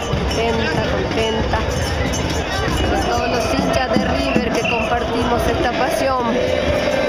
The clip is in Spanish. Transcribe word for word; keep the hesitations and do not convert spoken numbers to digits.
contenta, contenta. Con todos los hinchas de River que compartimos esta pasión.